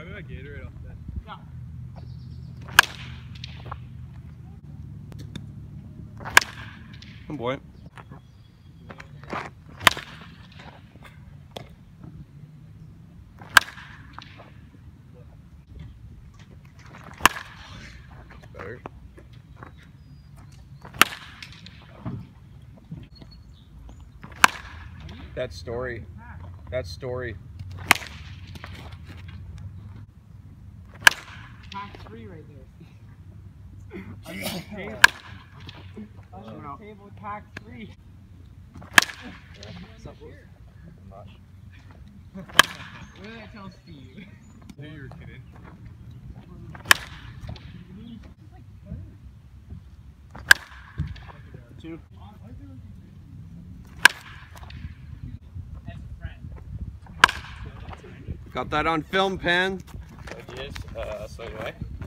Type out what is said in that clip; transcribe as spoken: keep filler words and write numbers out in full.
grab me my Gatorade off that. Yeah. Good boy. Better. That story. That story. Pack three right there. Under the table. Under the table with pack three. I'm not. What did I tell Steve? I knew you were kidding. Two. Got that on film, Pan. Yes, uh, so do I.